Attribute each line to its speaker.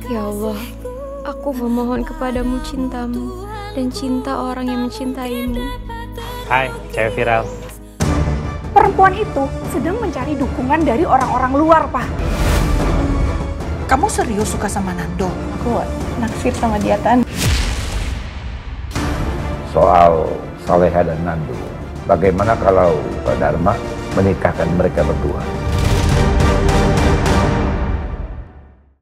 Speaker 1: Ya Allah, aku memohon kepadamu cintamu dan cinta orang yang mencintaimu.
Speaker 2: Hai, cewek viral.
Speaker 3: Perempuan itu sedang mencari dukungan dari orang-orang luar, Pak.
Speaker 4: Kamu serius suka sama Nando?
Speaker 3: Aku naksir sama dia, Tan.
Speaker 5: Soal Saleha dan Nando, bagaimana kalau Pak Dharma menikahkan mereka berdua?